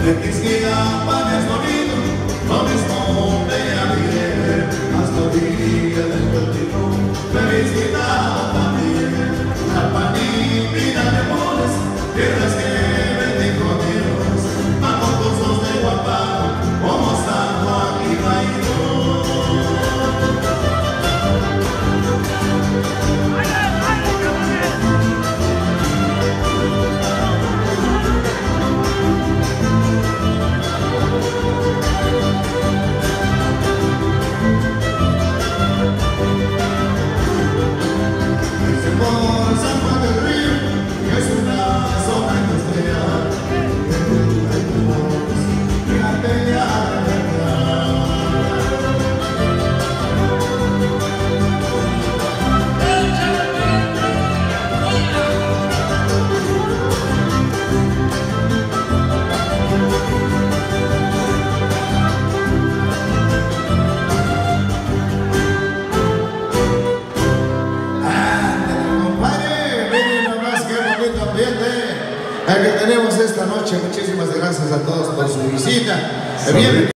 de Quisquilapa es bonito, lo mismo de ayer, hasta orilla del Cuertino, me he visitado también. Alpaní, Mina de Moles, tierras que bendijo Dios, bajo cursos de Guapán, como San Joaquín Baído. El que tenemos esta noche. Muchísimas gracias a todos por su visita.